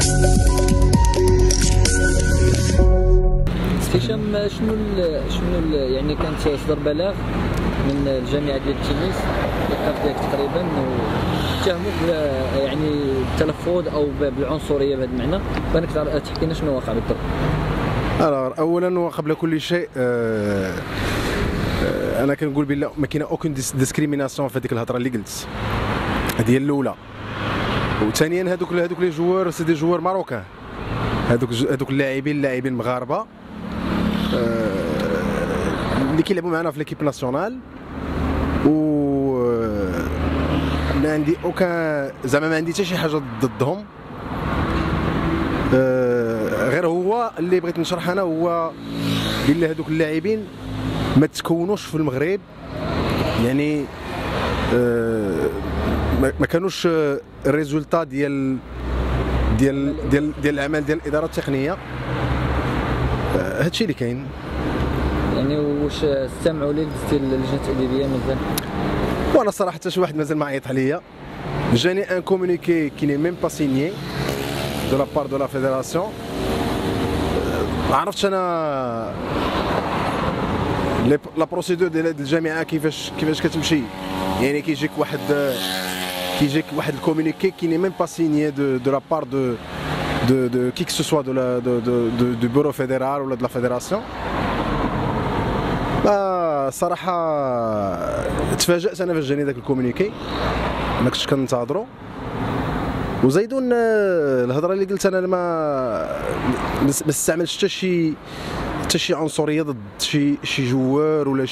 هشام، شنو يعني كانت صدر بلاغ من الجامعه ديال تونس الوقت ديالك تقريبا واتهموك يعني بالتلفظ او بالعنصريه بهذا المعنى، بانك تحكي لنا شنو وقع بالضبط. اولا وقبل كل شيء انا كنقول بلا ما كاينه اوكين ديسكريميناسيون في هذيك الهضره اللي قلت، هذه هي الاولى. وثانيا هذوك لي جوار سي دي جوار ماروكان، هذوك اللاعبين مغاربه اللي كيلعبوا معنا في ليكيب ناسيونال، و ما عندي زعما ما عندي حتى شي حاجه ضدهم. غير هو اللي بغيت نشرح انا هو بلي هذوك اللاعبين ما تكونوش في المغرب، يعني ما كانوش الريزولتا ديال العمل ديال الاداره التقنيه. هادشي اللي كاين. يعني واش استمعوا لك اللجنه التاديبيه مازال؟ وانا صراحه حتى شي واحد مازال ما عيط عليا. جاني ان كومونيكي كي ني ميم با سينيي دو لا بار دو لا فيدراسيون. ما عرفتش انا لا بروسيدور ديال هاد الجامعه كيفاش كتمشي. يعني كيجيك واحد الكومونيكي كي ني ميم با سينيي دو لا بار دو كي كو سوا دو بورو فيدرال ولا دو لا فيدراسيون. صراحه تفاجأت انا فاش جاني داك الكومونيكي، ما كنتش كنتظرو. وزيدون الهضره اللي قلت انا ما استعملتش حتى شي عنصريه ضد شي جوار ولا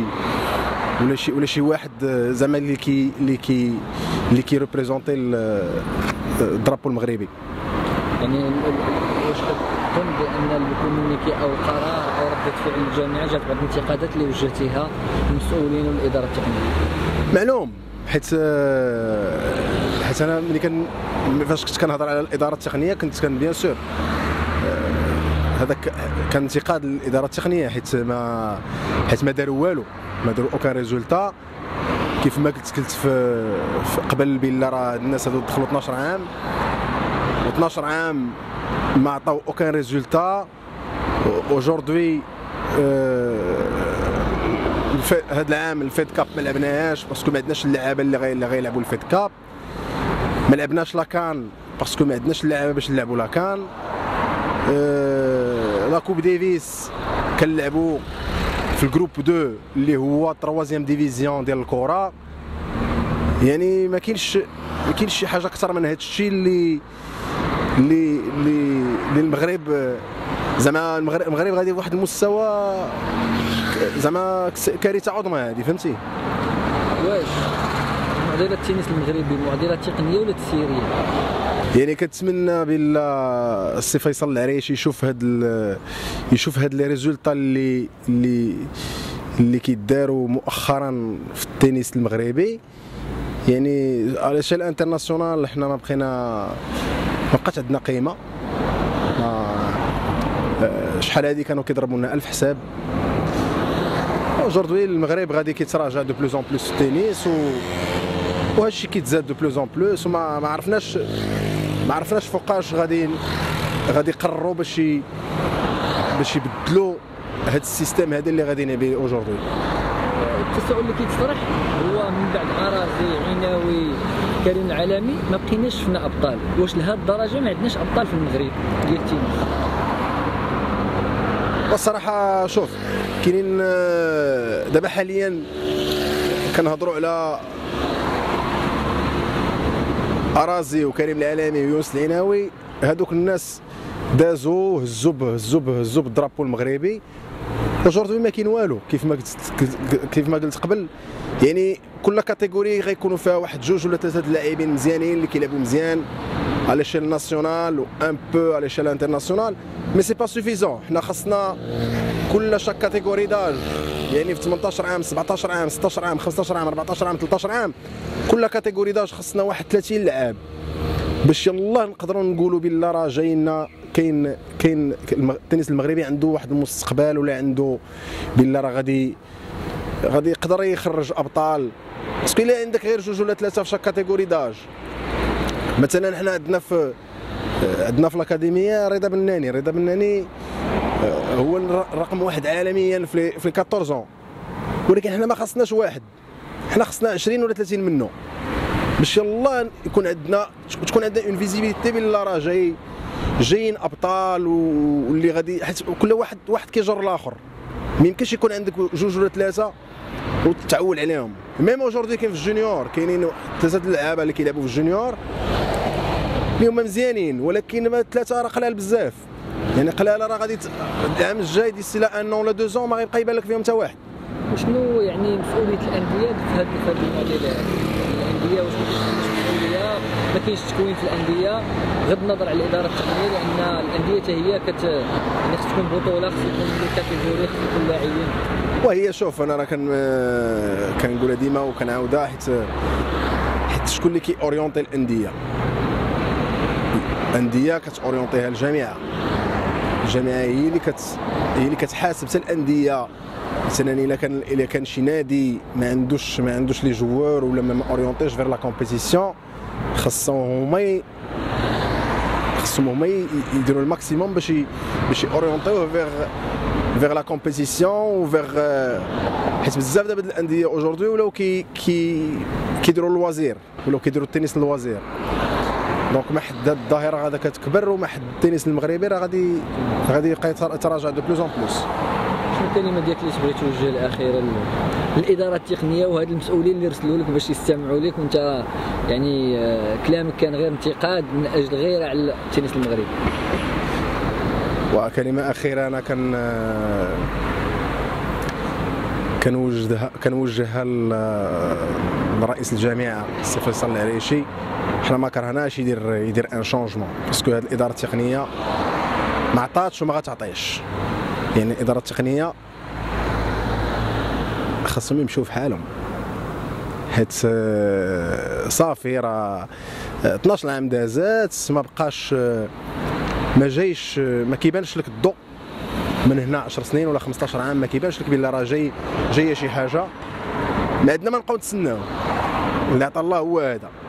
شي واحد زعما اللي كي ريبريزونتي الدرابو المغربي. يعني واش كتظن بان الكومونيكي او قرار او رده فعل الجامعه جات بعض الانتقادات اللي وجهتيها المسؤولين والاداره التقنيه؟ معلوم، حيت انا ملي فاش كنت كنهضر على الاداره التقنيه كنت بيان سور هذاك كان انتقاد للاداره التقنيه، حيت ما داروا والو، ما داروا اوكان ريزولتا. كيف ما قلت في قبل بلا راه الناس هادو دخلوا 12 عام و12 عام ما عطاو اوكان ريزولتا. اوجوردي هاد العام الفيد كاب ما لعبناهاش باسكو ما عندناش اللعابه اللي غيلعبوا الفيد كاب. ما لعبناش لاكان باسكو ما عندناش اللعابه باش نلعبوا لاكان. لا كوب ديفيس كنلعبوا في الجروب 2 اللي هو 3 ديفيزيون ديال الكره. يعني ما كاينش شي حاجه اكثر من هذا الشيء اللي المغرب زعما المغرب غادي بواحد المستوى زعما كارثه عظمى هذه، فهمتي؟ واش معضله التنس المغربي معضله تقنيه ولا تسييريه؟ يعني كنتمنى بلا السي فيصل العريشي يشوف هاد لي ريزولطا اللي كيداروا مؤخرا في التنس المغربي. يعني على شال انترناسيونال حنا ما بقات عندنا قيمه. شحال هادي كانوا كيضربوا لنا 1000 حساب. اوجوردي المغرب غادي كيتراجع دو بلوز اون بلوس في التنس، وهذا الشيء كيتزاد دو بلوز اون بلوس. وما عرفناش فوقاش غادي يقرروا باش يبدلوا هذا السيستم هذا اللي غاديين به اوجوردي. التساؤل اللي كيتطرح هو من بعد عراضي عناوي كريم العالمي ما بقيناش شفنا ابطال. واش لهذه الدرجه ما عندناش ابطال في المغرب ديال التنس؟ والصراحه شوف كاينين دابا حاليا كنهضروا على أرازي وكريم العالمي ويونس العناوي. هذوك الناس دازوا هزوا بالدرابو المغربي. اوجوردي ما كاين والو كيف ما قلت قبل. يعني كل كاتيجوري غيكونوا فيها واحد جوج ولا ثلاثه اللاعبين مزيانين اللي كيلعبوا مزيان على شيل ناسيونال و ان بو على شيل انترناسيونال، مي سي با سوفيزون. حنا خاصنا كل شاك كاتيجوري داج، يعني في 18 عام 17 عام 16 عام 15 عام 14 عام 13 عام كل كاتيجوري داج خاصنا واحد 30 لاعب باش يلاه نقدروا نقولوا بالله راه جاينا كاين التنس المغربي عنده واحد المستقبل، ولا عنده بالله راه غادي يقدر يخرج ابطال. باسكو الا عندك غير جوج ولا ثلاثه في شاك كاتيجوري داج. مثلا حنا عندنا في عندنا في الاكاديميه رضا بناني هو الرقم واحد عالميا في 14 ولكن حنا ما خصناش واحد، حنا خصنا 20 ولا 30 منه باش يلا تكون عندنا اون فيزيبيليتي بلا راه جايين ابطال واللي غادي، حيت كل واحد كيجر الاخر. ما يمكنش يكون عندك جوج ولا ثلاثه وتعول عليهم. ميم اوجوردي كاين في الجونيور كاينين ثلاثه اللعابه اللي كيلعبوا في الجونيور اللي هما مزيانين، ولكن ثلاثه راه قلال بزاف. يعني قلاله راه غادي العام الجاي ديسي لا ان ولا 2 زون ما غيبقى يبان لك فيهم حتى واحد. وشنو يعني مسؤوليه الانديه في هذا النوع ديال الانديه؟ واش مسؤوليه ما كاينش تكوين في الانديه بغض النظر على الاداره التقنيه، لان الانديه حتى هي يعني خص تكون بطوله، خص يكون لي كاتيجوري، خص يكون لاعبين. وهي شوف انا راه كنقولها ديما وكنعاودها حيت شكون اللي كي اورينتي الانديه؟ الانديه كتورينتيها الجامعه هي اللي كتحاسب حتى الانديه. مثلا الا كان شي نادي ما عندوش لي جوار ولا ما اورينتيش فير لا كومبيتيسيون، خصهم هما يديروا الماكسيموم باش اورينتيوه فيغ لا كومبيتيسيون وفيغ، حيت بزاف دابا الانديه اوجوردي ولاو كيديروا اللوازير، ولاو كيديروا التنس اللوازير. دونك ما حد الظاهره غادا كتكبر وما حد التنس المغربي راه غادي يبقى يتراجع دو بلوز اون بلوس. شنو الكلمه ديالك اللي تبغي توجه الاخيره للاداره التقنيه وهاد المسؤولين اللي رسلوا لك باش يستمعوا لك، وانت يعني كلامك كان غير انتقاد من اجل غير على التنس المغربي؟ وكلمه اخيره انا كنوجهها لرئيس الجامعه السي فيصل العريشي. حنا ما كرهناش يدير ان شونجمون، باسكو هذه الاداره التقنيه ما عطاتش وما غتعطيش. يعني الاداره التقنيه خاصهم يمشيو في حالهم، حيت صافي راه 12 عام دازات ما بقاش، ما كيبانش لك الضوء من هنا 10 سنين ولا 15 عام، ما كيبانش لك بلا راه جايه شي حاجه. ما عندنا ما نبقاو نتسناو، اللي عطا الله هو هذا.